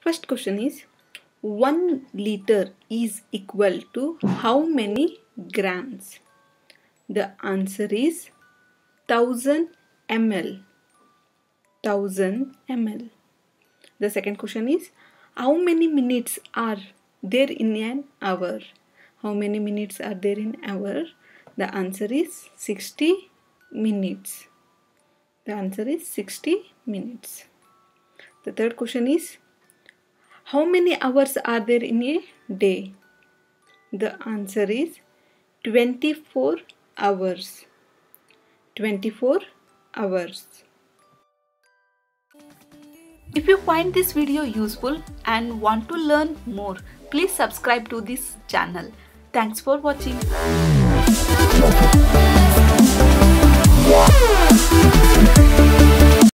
First question is 1 liter is equal to how many grams? The answer is 1000 ml. 1000 ml. The second question is how many minutes are there in an hour? How many minutes are there in an hour? The answer is 60 minutes. The answer is 60 minutes. The third question is how many hours are there in a day? The answer is 24 hours. 24 hours. If you find this video useful and want to learn more, please subscribe to this channel. Thanks for watching.